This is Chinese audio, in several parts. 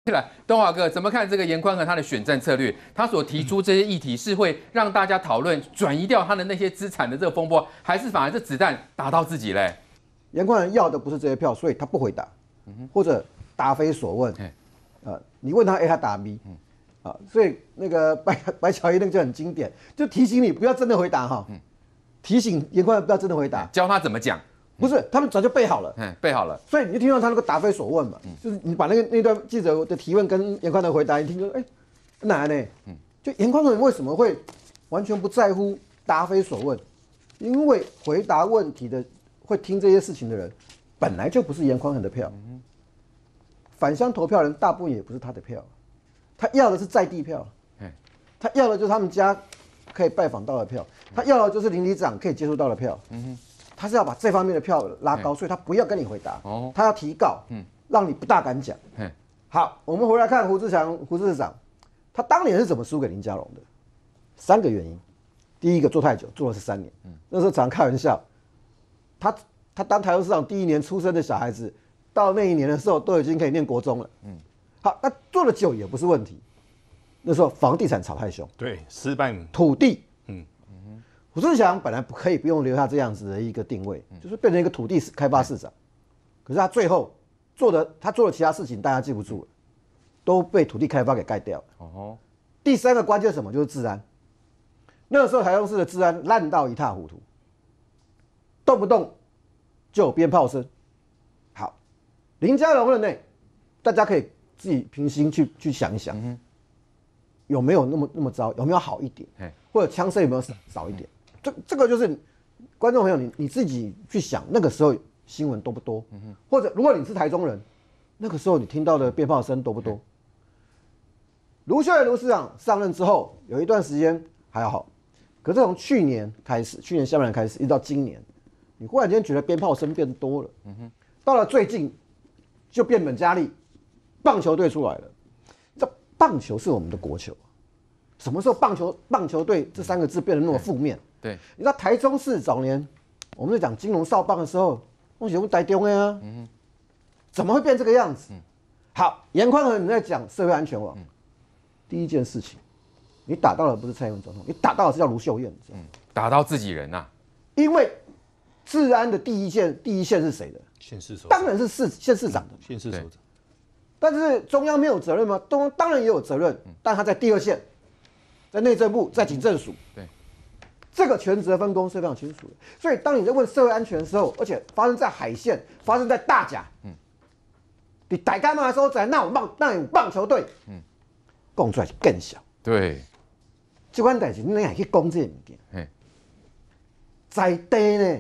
来，东华哥怎么看这个严宽恒他的选战策略？他所提出这些议题是会让大家讨论转移掉他的那些资产的这个风波，还是反而这子弹打到自己嘞？ 严宽恒要的不是这些票，所以他不回答，或者答非所问。你问他 A， 他答 B。所以那个白乔伊那个就很经典，就提醒你不要真的回答哈，提醒严宽恒不要真的回答， 教他怎么讲。 不是，他们早就背好了， 背好了， 所以你就听到他那个答非所问嘛，就是你把那段记者的提问跟严宽恒回答，你听说，难呢？就严宽恒为什么会完全不在乎答非所问？因为回答问题的会听这些事情的人，本来就不是严宽恒的票，返乡投票人大部分也不是他的票，他要的是在地票，他要的就是他们家可以拜访到的票，他要的就是邻里长可以接触到的票，他是要把这方面的票拉高，所以他不要跟你回答，他要提告，让你不大敢讲。好，我们回来看胡志强胡市长，他当年是怎么输给林佳龙的？3个原因。第一个做太久，做了13年，那时候常开玩笑，他当台中市长第1年出生的小孩子，到那一年的时候都已经可以念国中了。好，那做了久也不是问题。那时候房地产炒太凶， 对，失败土地。胡志强本来可以不用留下这样子的一个定位，就是变成一个土地开发市长，可是他最后他做了其他事情，大家记不住了，都被土地开发给盖掉了。第3个关键是什么？就是治安。那个时候台中市的治安烂到一塌糊涂，动不动就有鞭炮声。好，林佳龙任内，大家可以自己平心去想一想，有没有那么糟？有没有好一点？或者枪声有没有少一点？这个就是观众朋友你自己去想，那个时候新闻多不多？或者如果你是台中人，那个时候你听到的鞭炮声多不多？卢秀燕卢市长上任之后，有一段时间还好，可是从去年下半年开始，一直到今年，你忽然间觉得鞭炮声变多了。到了最近就变本加厉，棒球队出来了。这棒球是我们的国球，什么时候棒球队这3个字变得那么负面？ 对， 你知道台中市早年我们在讲金融少棒的时候，我写过台中啊，怎么会变这个样子？好，严宽恒你在讲社会安全网，第一件事情，你打到的不是蔡英文总统，你打到的是叫卢秀燕， 打到自己人呐。 因为治安的第一线是谁的？ 县市首长， 当然是县市长的， 县市首长。 但是中央没有责任吗？中央当然也有责任，但他在第2线，在内政部，在警政署。 对，这个权责分工是非常清楚的。所以当你在问社会安全的时候，而且发生在海线，发生在大甲，你大干嘛的时候在那有棒球队，讲出来是更小。 对， 这款代志你还去讲这个物件，在地呢，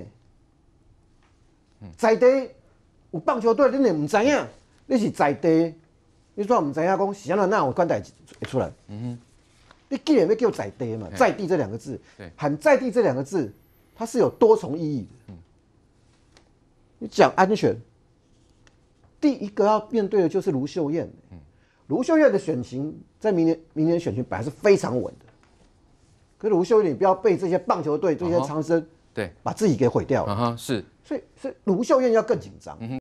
在地有棒球队，你也唔知影，你是在地，你怎唔知影讲是安怎有款代志会出来？你既然要叫在地嘛，在地这2个字，喊在地这2个字，它是有多重意义的。你讲安全，第一个要面对的就是卢秀燕。卢秀燕的选情在明年选情本来是非常稳的，可是卢秀燕你不要被这些棒球队这些长生把自己给毁掉了。 是， 所以卢秀燕要更紧张。